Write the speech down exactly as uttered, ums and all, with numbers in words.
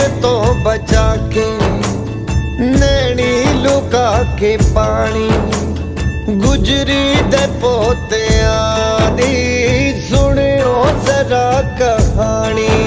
तो बचा के नैनी लुका के पानी गुजरी दे पोते आदी सुनियो जरा कहानी।